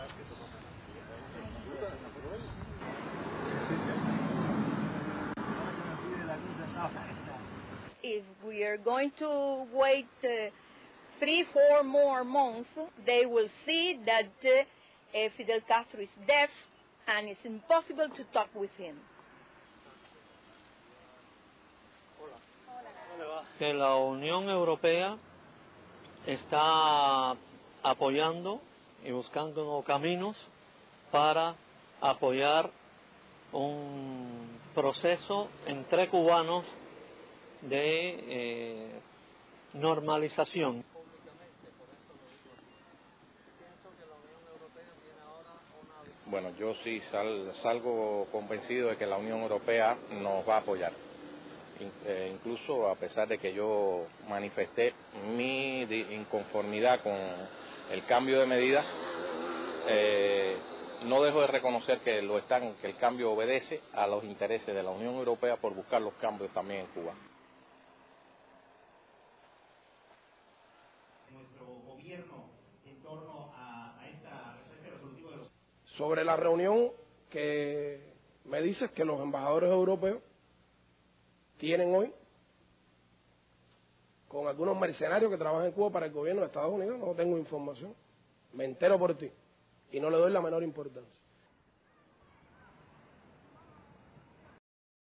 If we are going to wait 3-4 more months, they will see that Fidel Castro is deaf and it's impossible to talk with him. Que la Unión Europea está apoyando y buscando caminos para apoyar un proceso entre cubanos de normalización. Bueno, yo sí salgo convencido de que la Unión Europea nos va a apoyar. Incluso a pesar de que yo manifesté mi inconformidad con el cambio de medidas, no dejo de reconocer que que el cambio obedece a los intereses de la Unión Europea por buscar los cambios también en Cuba. Nuestro gobierno en torno a este resolutivo de los... Sobre la reunión que me dices que los embajadores europeos tienen hoy con algunos mercenarios que trabajan en Cuba para el gobierno de Estados Unidos, no tengo información, me entero por ti y no le doy la menor importancia.